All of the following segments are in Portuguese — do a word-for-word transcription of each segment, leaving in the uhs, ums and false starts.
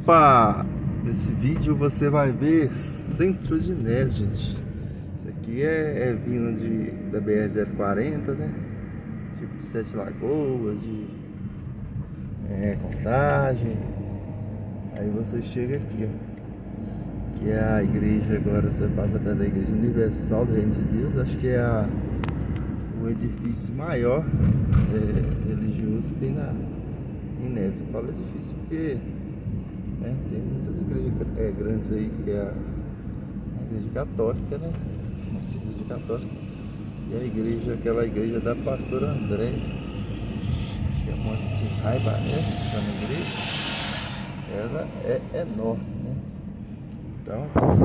Opa! Nesse vídeo você vai ver Centro de Neve, gente. Isso aqui é, é vindo de, da B R zero quarenta, né? Tipo de Sete Lagoas, de é, Contagem. Aí você chega aqui, ó, que é a igreja. Agora você passa pela Igreja Universal do Reino de Deus. Acho que é a, o edifício maior é, religioso que tem na, em Neves. Eu falo edifício porque né, tem muitas igrejas é, grandes aí, que é a, a igreja católica, né? Nossa igreja católica. E a igreja, aquela igreja da pastora Andrés, que é Monte Sinai, parece, chama a igreja. Ela é enorme, né? Então, você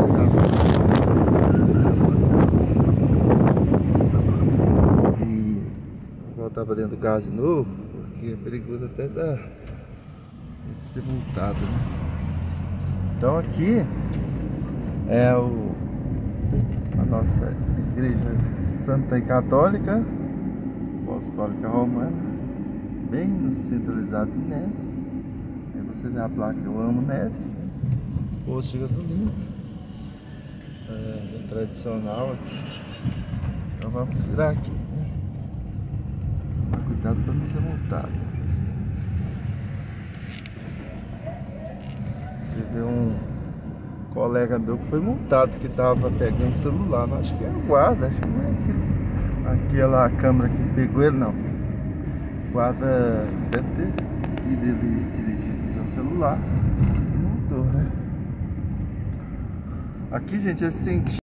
tá... E voltar para dentro do carro de novo, porque é perigoso até dar de ser multado, né? Então aqui é o, a nossa igreja Santa e Católica Apostólica Romana, bem no centralizado em Neves. Aí você vê a placa Eu Amo Neves, né? Posto de gasolina, é, é tradicional aqui. Então vamos virar aqui, né? Mas cuidado para não ser multado. Teve um colega meu que foi multado, que estava pegando celular, mas acho que é o guarda, acho que não é aquele, aquela câmera que pegou ele, não. O guarda deve ter ido ele dirigindo usando celular e multou, né? Aqui, gente, é assim.